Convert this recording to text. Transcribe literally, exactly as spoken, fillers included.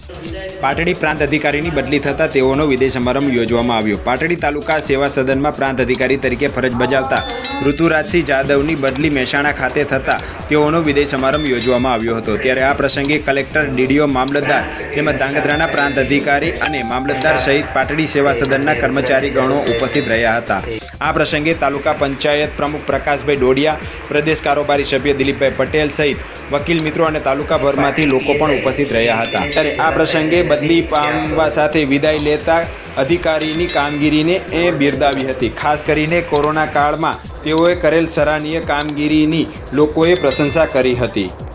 પાટડી પ્રાંત અધિકારીની બદલી થતાં તેઓનો વિદાય સમારંભ યોજવામાં આવ્યો। પાટડી તાલુકા સેવા સદનમાં પ્રાંત અધિકારી તરીકે ફરજ બજાવતા ઋતુરાજસિંહ જાદવની બદલી મહેસાણા ખાતે થતાં તેઓનો વિદાય સમારંભ યોજવામાં આવ્યો હતો। ત્યારે આ પ્રસંગે કલેક્ટર, ડીડીઓ, મામલતદાર તેમજ ધાંગધ્રાના પ્રાંત અધિકારી અને મામલતદાર સહિત પાટડી સેવા સદનના કર્મચારીગણો ઉપસ્થિત રહ્યા હતા। આ પ્રસંગે તાલુકા પંચાયત પ્રમુખ પ્રકાશભાઈ ડોડિયા, પ્રદેશ કારોબારી સભ્ય દિલીપભાઈ પટેલ સહિત વકીલ મિત્રો અને તાલુકાભરમાંથી લોકો પણ ઉપસ્થિત રહ્યા હતા। ત્યારે આ પ્રસંગે બદલી પામવા સાથે વિદાય લેતા અધિકારીની કામગીરીને એ બિરદાવી હતી। ખાસ કરીને કોરોના કાળમાં તેઓએ કરેલ સરાહનીય કામગીરીની લોકોએ પ્રશંસા કરી હતી।